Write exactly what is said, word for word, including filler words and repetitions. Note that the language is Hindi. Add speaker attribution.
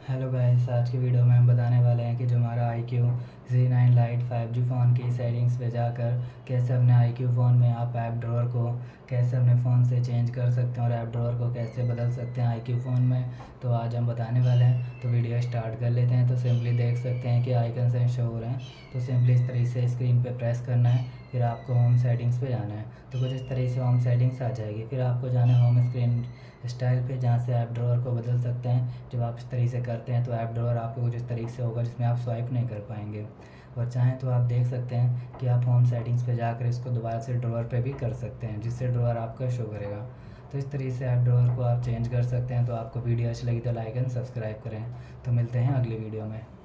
Speaker 1: हेलो गाइस, आज की वीडियो में हम बताने वाले हैं कि जो हमारा I Q Z nine light five G phone की सेटिंग्स पे जाकर कैसे अपने आई क्यू फ़ोन में आप ऐप ड्रॉअर को कैसे अपने फ़ोन से चेंज कर सकते हैं और ऐप ड्रॉअर को कैसे बदल सकते हैं आई क्यू फ़ोन में। तो आज हम बताने वाले हैं, तो वीडियो स्टार्ट कर लेते हैं। तो सिंपली देख सकते हैं कि आइकन से शो हो रहे हैं, तो सिंपली इस तरीके से स्क्रीन पर प्रेस करना है, फिर आपको होम सेटिंग्स पे जाना है। तो कुछ इस तरीके से होम सेटिंग्स आ जाएगी, फिर आपको जाना है होम स्क्रीन स्टाइल पे, जहाँ से ऐप ड्रॉअर को बदल सकते हैं। जब आप इस तरीके से करते हैं तो ऐप ड्रॉअर आपको कुछ इस तरीके से होगा जिसमें आप स्वाइप नहीं कर पाएंगे। और चाहें तो आप देख सकते हैं कि आप होम सेटिंग्स पे जाकर इसको दोबारा से ड्रॉअर पे भी कर सकते हैं, जिससे ड्रॉअर आपका शो करेगा। तो इस तरीके से ऐप ड्रॉअर को आप चेंज कर सकते हैं। तो आपको वीडियो अच्छी लगी तो लाइक एंड सब्सक्राइब करें। तो मिलते हैं अगली वीडियो में।